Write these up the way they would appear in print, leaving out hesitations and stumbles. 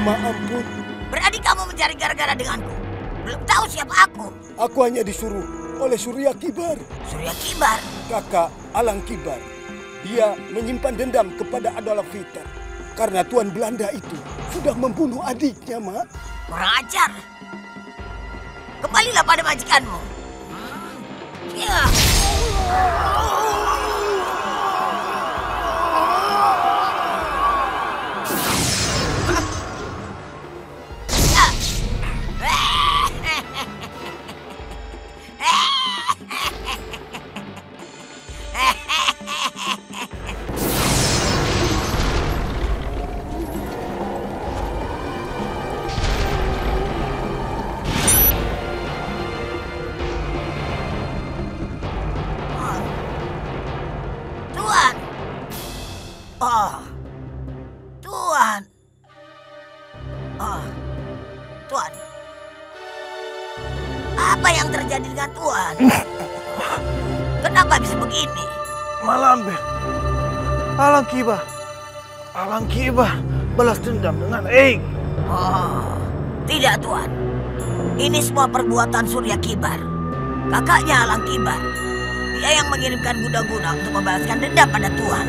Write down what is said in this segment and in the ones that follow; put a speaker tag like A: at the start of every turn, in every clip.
A: Ma ampun.
B: Berani kamu mencari gara-gara denganku? Belum tahu siapa aku.
A: Aku hanya disuruh oleh Surya Kibar.
B: Surya Kibar?
A: Kakak Alang Kibar. Dia menyimpan dendam kepada Adolf Hitler. Karena Tuan Belanda itu sudah membunuh adiknya, Ma.
B: Kurang ajar. Kembalilah pada majikanmu. Ya. Tuan. Apa yang terjadi dengan Tuan? Kenapa bisa begini?
C: Malampir. Alang Kibar. Alang Kibar balas dendam dengan Eik.
B: Oh, tidak Tuan. Ini semua perbuatan Surya Kibar. Kakaknya Alang Kibar. Dia yang mengirimkan guna-guna untuk membalaskan dendam pada Tuan.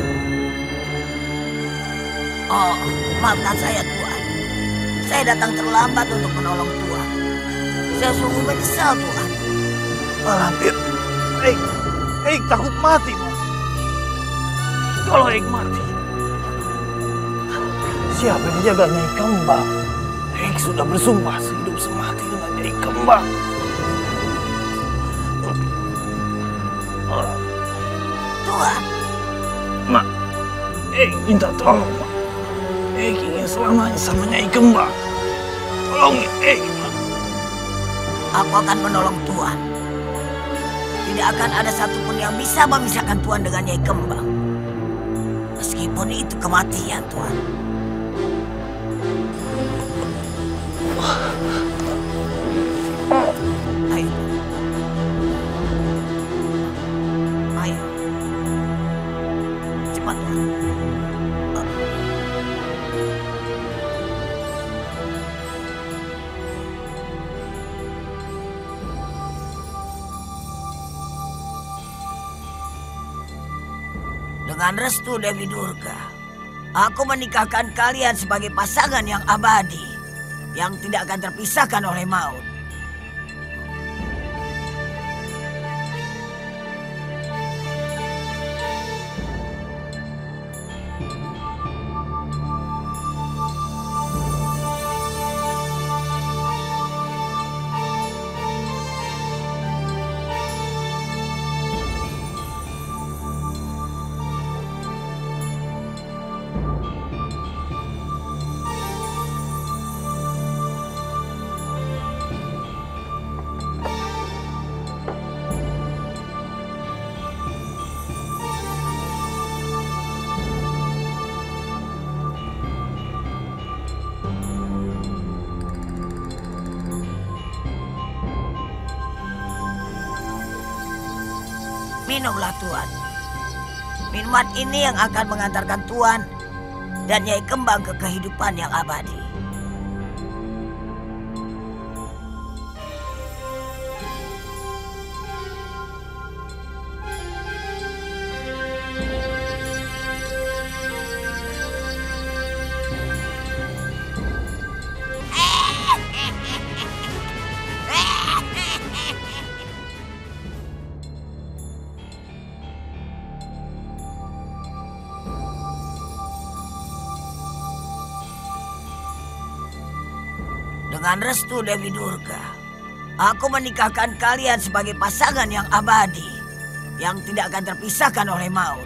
B: Oh, maafkan saya Tuan. Saya datang terlambat untuk menolong Tuan. Saya sungguh menyesal Tuan.
C: Malampir. Eik takut mati. Kalau Eik mati, siapa yang jaga Nyai Kembang? Eik sudah bersumpah sehidup semati dengan Nyai Kembang.
B: Tuan.
C: Mak, Eik minta tolong, Mak. Eik ingin selamanya sama Nyai Kembang. Tolongin Eik, Mak.
B: Aku akan menolong Tuan. Tidak akan ada satupun yang bisa memisahkan Tuan dengan Nyai Kembang. Meskipun itu kematian, Tuan. Ayo. Ayo. Cepat, Tuan. Dengan restu Dewi Durga, aku menikahkan kalian sebagai pasangan yang abadi, yang tidak akan terpisahkan oleh maut. Minumlah Tuan. Minuman ini yang akan mengantarkan Tuan dan Nyai Kembang ke kehidupan yang abadi. Dengan restu Dewi Durga, aku menikahkan kalian sebagai pasangan yang abadi, yang tidak akan terpisahkan oleh maut.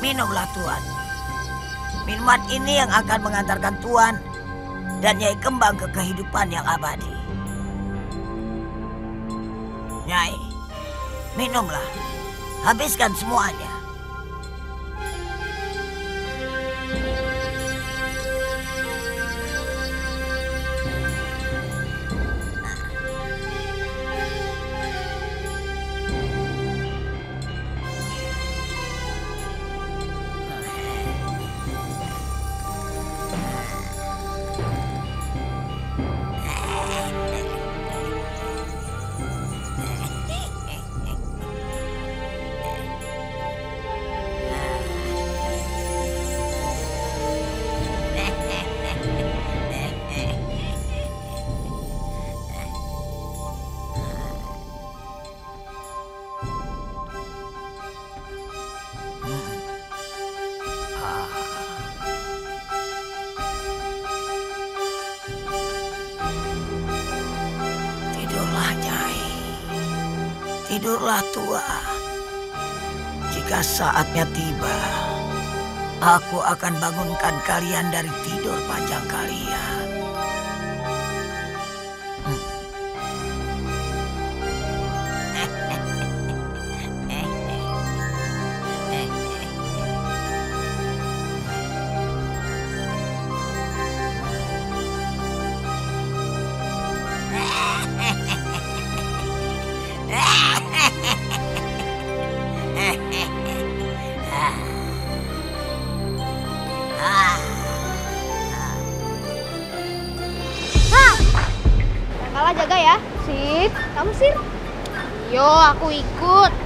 B: Minumlah Tuan. Minuman ini yang akan mengantarkan Tuan dan Nyai Kembang ke kehidupan yang abadi. Nyai, minumlah. Habiskan semuanya. Tidurlah tua. Jika saatnya tiba, aku akan bangunkan kalian dari tidur panjang kalian.
D: Kalah jaga ya. Sip, kamu sip. Yo, aku ikut.